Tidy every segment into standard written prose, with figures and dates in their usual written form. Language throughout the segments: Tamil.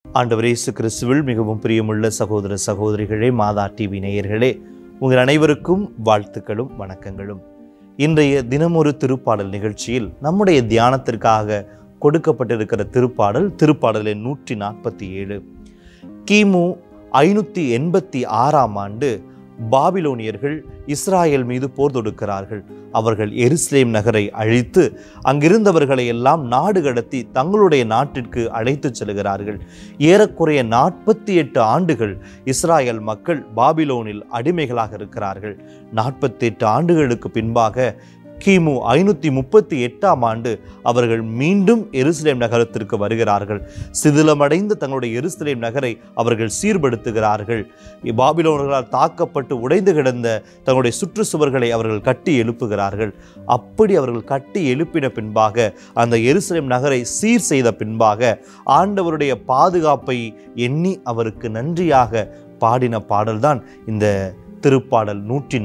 ஆண்டவர் இயேசு கிறிஸ்துவில் மிகவும் பிரியமுள்ள சகோதர சகோதரிகளே, மாதா டிவி நேயர்களே, உங்கள் அனைவருக்கும் வாழ்த்துக்களும் வணக்கங்களும். இன்றைய தினமொரு திருப்பாடல் நிகழ்ச்சியில் நம்முடைய தியானத்திற்காக கொடுக்கப்பட்டிருக்கிற திருப்பாடல் எண் 147. கிமு 586 ஆண்டு பாபிலோனியர்கள் இஸ்ராயேல் மீது போர் தொடுக்கிறார்கள். அவர்கள் எருசலேம் நகரை அழித்து அங்கிருந்தவர்களை எல்லாம் நாடு கடத்தி தங்களுடைய நாட்டிற்கு அழைத்து செல்கிறார்கள். ஏறக்குறைய 48 ஆண்டுகள் இஸ்ராயேல் மக்கள் பாபிலோனில் அடிமைகளாக இருக்கிறார்கள். 48 ஆண்டுகளுக்கு பின்பாக கிமு 538 ஆண்டு அவர்கள் மீண்டும் எருசலேம் நகரத்திற்கு வருகிறார்கள். சிதிலமடைந்து தங்களுடைய எருசலேம் நகரை அவர்கள் சீர்படுத்துகிறார்கள். பாபிலோனர்களால் தாக்கப்பட்டு உடைந்து கிடந்த தங்களுடைய சுற்றுச்சுவர்களை அவர்கள் கட்டி எழுப்புகிறார்கள். அப்படி அவர்கள் கட்டி எழுப்பின பின்பாக, அந்த எருசலேம் நகரை சீர் செய்த பின்பாக, ஆண்டவருடைய பாதுகாப்பை எண்ணி அவருக்கு நன்றியாக பாடின பாடல்தான் இந்த திருப்பாடல்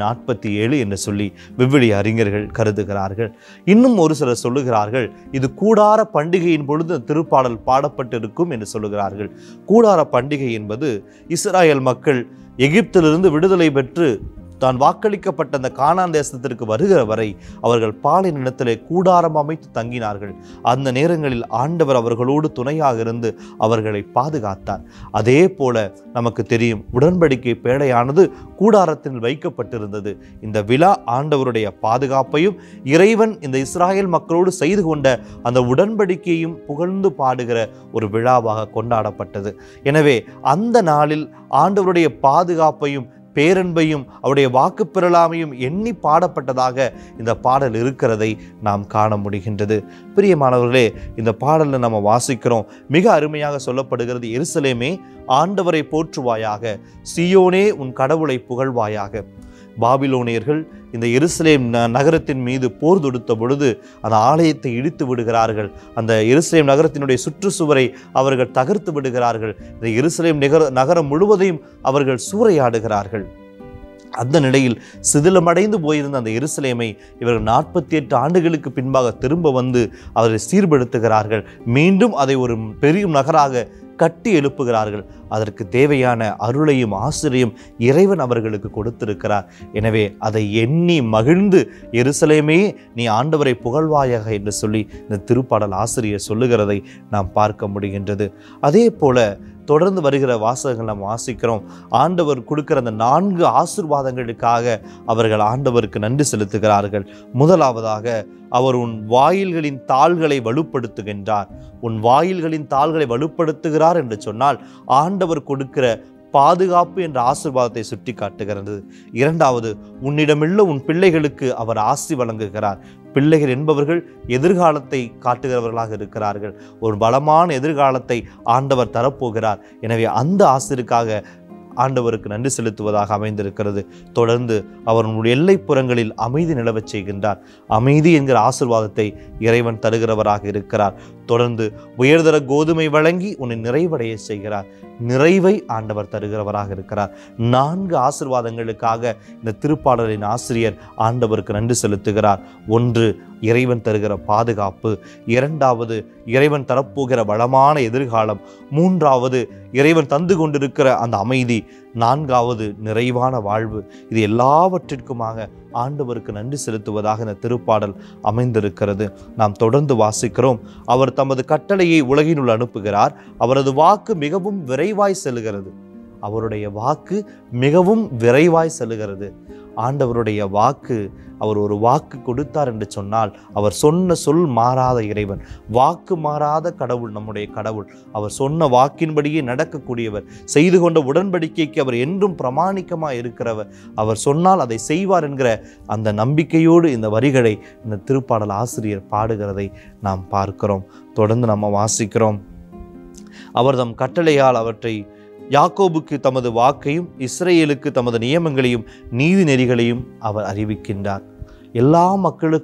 147 என்று சொல்லி விவிலிய அறிஞர்கள் கருதுகிறார்கள். இன்னும் ஒரு சிலர் சொல்லுகிறார்கள், இது கூடார பண்டிகையின் பொழுது திருப்பாடல் பாடப்பட்டிருக்கும் என்று சொல்லுகிறார்கள். கூடார பண்டிகை என்பது இஸ்ராயேல் மக்கள் எகிப்திலிருந்து விடுதலை பெற்று தான் வாக்களிக்கப்பட்ட அந்த கானான் தேசத்திற்கு வருகிற வரை அவர்கள் பாலை நிலத்திலே கூடாரம் அமைத்து தங்கினார்கள். அந்த நேரங்களில் ஆண்டவர் அவர்களோடு துணையாக இருந்து அவர்களை பாதுகாத்தார். அதே போல நமக்கு தெரியும், உடன்படிக்கை பேழையானது கூடாரத்தில் வைக்கப்பட்டிருந்தது. இந்த விழா ஆண்டவருடைய பாதுகாப்பையும் இறைவன் இந்த இஸ்ராயேல் மக்களோடு செய்து கொண்ட அந்த உடன்படிக்கையும் புகழ்ந்து பாடுகிற ஒரு விழாவாக கொண்டாடப்பட்டது. எனவே அந்த நாளில் ஆண்டவருடைய பாதுகாப்பையும் பேரன்பையும் அவருடைய வாக்கு பெறலாமையும் எண்ணி பாடப்பட்டதாக இந்த பாடல் இருக்கிறதை நாம் காண முடிகின்றது. பிரியமானவர்களே, இந்த பாடலில் நம்ம வாசிக்கிறோம், மிக அருமையாக சொல்லப்படுகிறது, எருசலேமே ஆண்டவரை போற்றுவாயாக, சீயோனே உன் கடவுளை புகழ்வாயாக. பாபிலோனியர்கள் இந்த எருசலேம் நகரத்தின் மீது போர் தொடுத்த பொழுது அந்த ஆலயத்தை இடித்து விடுகிறார்கள். அந்த எருசலேம் நகரத்தினுடைய சுற்றுச்சுவரை அவர்கள் தகர்த்து விடுகிறார்கள். இந்த எருசலேம் நகரம் முழுவதையும் அவர்கள் சூறையாடுகிறார்கள். அந்த நிலையில் சிதிலமடைந்து போயிருந்த அந்த எருசலேமை இவர்கள் 48 ஆண்டுகளுக்கு பின்பாக திரும்ப வந்து அவரை சீர்படுத்துகிறார்கள். மீண்டும் அதை ஒரு பெரிய நகராக கட்டி எழுப்புகிறார்கள். அதற்கு தேவையான அருளையும் ஆசிரியம் இறைவன் அவர்களுக்கு கொடுத்திருக்கிறார். எனவே அதை எண்ணி மகிழ்ந்து, எருசலேமே நீ ஆண்டவரை புகழ்வாயாக என்று சொல்லி இந்த திருப்பாடல் ஆசிரியர் சொல்லுகிறதை நாம் பார்க்க முடிகின்றது. அதே போல தொடர்ந்து வருகிற வாசகங்கள் நாம் வாசிக்கிறோம், ஆண்டவர் கொடுக்கிற அந்த 4 ஆசீர்வாதங்களுக்காக அவர்கள் ஆண்டவருக்கு நன்றி செலுத்துகிறார்கள். முதலாவதாக, அவர் உன் வாயில்களின் தாள்களை வலுப்படுத்துகின்றார். உன் வாயில்களின் தாள்களை வலுப்படுத்துகிறார் என்று சொன்னால் ஆண்டவர் கொடுக்கிற பாதுகாப்பு என்ற ஆசீர்வாதத்தை சுட்டி காட்டுகிறது. இரண்டாவது, உன்னிடமுள்ள உன் பிள்ளைகளுக்கு அவர் ஆசி வழங்குகிறார். பிள்ளைகள் என்பவர்கள் எதிர்காலத்தை காட்டுகிறவர்களாக இருக்கிறார்கள். ஒரு பலமான எதிர்காலத்தை ஆண்டவர் தரப்போகிறார். எனவே அந்த ஆசிரியருக்காக ஆண்டவருக்கு நன்றி செலுத்துவதாக அமைந்திருக்கிறது. தொடர்ந்து அவர் உன்னுடைய எல்லைப்புறங்களில் அமைதி நிலவச் செய்கின்றார். அமைதி என்கிற ஆசீர்வாதத்தை இறைவன் தருகிறவராக இருக்கிறார். தொடர்ந்து உயர்தர கோதுமை வழங்கி உன்னை நிறைவடைய செய்கிறார். நிறைவை ஆண்டவர் தருகிறவராக இருக்கிறார். 4 ஆசீர்வாதங்களுக்காக இந்த திருப்பாடலின் ஆசிரியர் ஆண்டவருக்கு நன்றி செலுத்துகிறார். ஒன்று, இறைவன் தருகிற பாதுகாப்பு. இரண்டாவது, இறைவன் தரப்போகிற வளமான எதிர்காலம். மூன்றாவது, இறைவன் தந்து கொண்டிருக்கிற அந்த அமைதி. நான்காவது, நிறைவான வாழ்வு. இது எல்லாவற்றிற்குமாக ஆண்டவருக்கு நன்றி செலுத்துவதாக இந்த திருப்பாடல் அமைந்திருக்கிறது. நாம் தொடர்ந்து வாசிக்கிறோம், அவர் தமது கட்டளையை உலகினுள் அனுப்புகிறார். அவரது வாக்கு மிகவும் விரைவாய் செல்கிறது. அவருடைய வாக்கு மிகவும் விரைவாய் செல்கிறது. ஆண்டவருடைய வாக்கு, அவர் ஒரு வாக்கு கொடுத்தார் என்று சொன்னால் அவர் சொன்ன சொல் மாறாத இறைவன், வாக்கு மாறாத கடவுள் நம்முடைய கடவுள். அவர் சொன்ன வாக்கின்படியே நடக்கக்கூடியவர், செய்து கொண்ட உடன்படிக்கைக்கு அவர் என்றும் பிரமாணிக்கமாக இருக்கிறவர். அவர் சொன்னால் அதை செய்வார் என்கிற அந்த நம்பிக்கையோடு இந்த வரிகளை இந்த திருப்பாடல் ஆசிரியர் பாடுகிறதை நாம் பார்க்கிறோம். தொடர்ந்து நம்ம வாசிக்கிறோம், அவர் தம் கட்டளையால் அவற்றை யாக்கோபுக்கு தமது வாக்கையும் இஸ்ரேலுக்கு தமது நியமங்களையும் நீதி நெறிகளையும் அவர் அறிவிக்கின்றார். எல்லா மக்களுக்கும்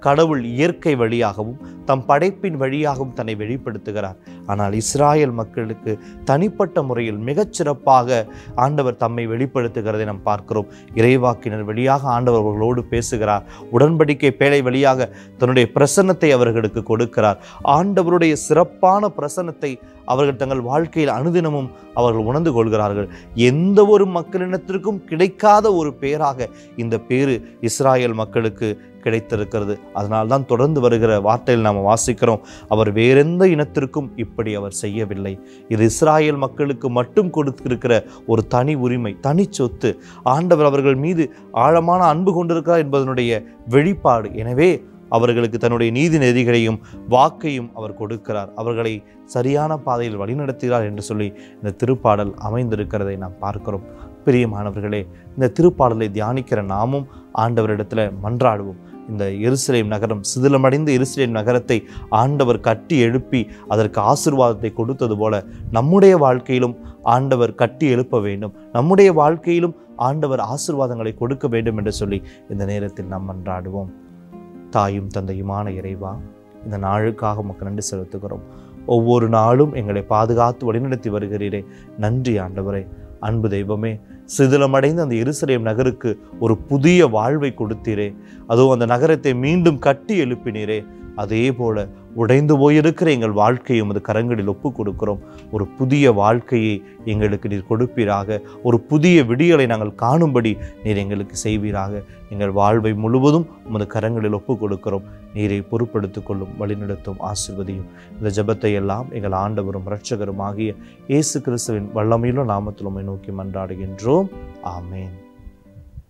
கடவுள் இயற்கை வழியாகவும் தம் படைப்பின் வழியாகவும் தன்னை வெளிப்படுத்துகிறார். ஆனால் இஸ்ராயேல் மக்களுக்கு தனிப்பட்ட முறையில் மிகச்சிறப்பாக ஆண்டவர் தம்மை வெளிப்படுத்துகிறதை நாம் பார்க்கிறோம். இறைவாக்கினர் வழியாக ஆண்டவர் அவர்களோடு பேசுகிறார். உடன்படிக்கை பேழை வழியாக தன்னுடைய பிரசன்னத்தை அவர்களுக்கு கொடுக்கிறார். ஆண்டவருடைய சிறப்பான பிரசன்னத்தை அவர்கள் தங்கள் வாழ்க்கையில் அனுதினமும் அவர்கள் உணர்ந்து கொள்கிறார்கள். எந்த ஒரு மக்களினத்திற்கும் கிடைக்காத ஒரு பேராக இந்த பேரு இஸ்ராயேல் மக்களுக்கு கிடைத்திருக்கிறது. அதனால்தான் தொடர்ந்து வருகிற வார்த்தையில் நாம் வாசிக்கிறோம், அவர் வேறெந்த இனத்திற்கும் இப்படி அவர் செய்யவில்லை. இது இஸ்ராயேல் மக்களுக்கு மட்டும் கொடுத்திருக்கிற ஒரு தனி உரிமை, தனி சொத்து. ஆண்டவர் அவர்கள் மீது ஆழமான அன்பு கொண்டிருக்கிறார் என்பதனுடைய வெளிப்பாடு. எனவே அவர்களுக்கு தன்னுடைய நீதி நெறிகளையும் வாக்கையும் அவர் கொடுக்கிறார். அவர்களை சரியான பாதையில் வழிநடத்துகிறார் என்று சொல்லி இந்த திருப்பாடல் அமைந்திருக்கிறதை நாம் பார்க்கிறோம். பிரியமானவர்களே, இந்த திருப்பாடலை தியானிக்கிற நாமும் ஆண்டவரிடத்தில் மன்றாடுவோம். இந்த எருசலேம் நகரம், சிதிலமடைந்த எருசலேம் நகரத்தை ஆண்டவர் கட்டி எழுப்பி அதற்கு ஆசீர்வாதத்தை கொடுத்தது போல நம்முடைய வாழ்க்கையிலும் ஆண்டவர் கட்டி எழுப்ப வேண்டும். நம்முடைய வாழ்க்கையிலும் ஆண்டவர் ஆசீர்வாதங்களை கொடுக்க வேண்டும் என்று சொல்லி இந்த நேரத்தில் நாம் மன்றாடுவோம். தாயும் தந்தையுமான இறைவா, இந்த நாளுக்காக உமக்கு நன்றி செலுத்துகிறோம். ஒவ்வொரு நாளும் எங்களை பாதுகாத்து வழிநடத்தி வருகிறீரே, நன்றி ஆண்டவரே. அன்பு தெய்வமே, சிதிலமடைந்த அந்த எருசலேம் நகருக்கு ஒரு புதிய வாழ்வை கொடுத்தீரே, அதுவும் அந்த நகரத்தை மீண்டும் கட்டி எழுப்பினீரே. அதே போல உடைந்து போயிருக்கிற எங்கள் வாழ்க்கையை உமது கரங்களில் ஒப்பு கொடுக்கிறோம். ஒரு புதிய வாழ்க்கையை எங்களுக்கு நீர் கொடுப்பீராக. ஒரு புதிய விடியலை நாங்கள் காணும்படி நீர் எங்களுக்கு செய்வீராக. எங்கள் வாழ்வை முழுவதும் உமது கரங்களில் ஒப்பு கொடுக்கிறோம். நீரை பொறுப்படுத்திக் கொள்ளும், வழிநடத்தும், ஆசீர்வதியும். இந்த ஜெபத்தை எல்லாம் எங்கள் ஆண்டவரும் இரட்சகரும் ஆகிய இயேசு கிறிஸ்துவின் வல்லமையுள்ள நாமத்தில் உம்மை நோக்கி மன்றாடுகின்றோம். ஆமேன்.